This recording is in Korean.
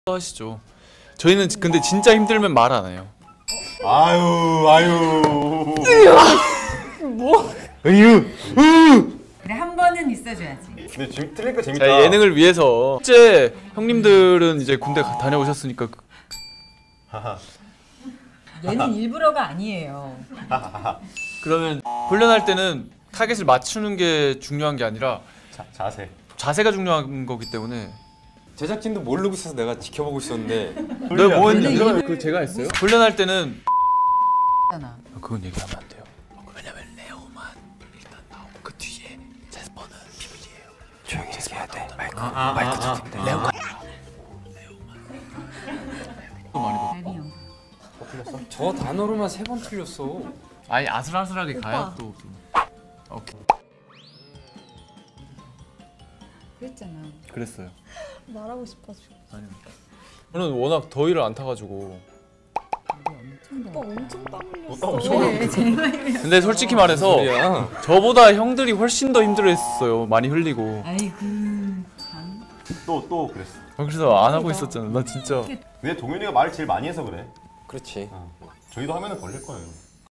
하시죠. 저희는 근데 진짜 힘들면 말 안 해요. 아유. 뭐? 으유. 그래 한 번은 있어줘야지. 근데 지금 틀리니까 재밌다. 자, 예능을 위해서 실제 형님들은 이제 군대 다녀오셨으니까 얘는 일부러가 아니에요. 그러면 훈련할 때는 타겟을 맞추는 게 중요한 게 아니라 자세. 자세가 중요한 거기 때문에. 제작진도 모르고 있어서 내가 지켜보고 있었는데 내가 뭐 얘는 했냐? 이걸- 그 제가 했어요? 훈련할 때는 잖아. 그건 얘기하면 안 돼요. 왜냐면 레오만 일단 나오고 그 뒤에 제스퍼는 비밀이에요. 조용히 해야 돼. 마이크 듣는데 레오가 많이 다리 형. 저 단어로만 3번 틀렸어. 아니 아슬아슬하게 가요 또. 오케이. 그랬잖아. 그랬어요. 말하고 싶어지고. 아니요. 저는 워낙 더위를 안 타가지고. 오빠 엄청 땀 흘렸어. 엄청 그래 제일 많이 흘렸어. 근데 솔직히 말해서 소리야. 저보다 형들이 훨씬 더 힘들어했어요. 많이 흘리고. 아이고 참. 또 그랬어. 그래서 안 하고 있었잖아. 나 진짜. 근데 동현이가 말을 제일 많이 해서 그래. 그렇지. 저희도 하면은 걸릴 거예요.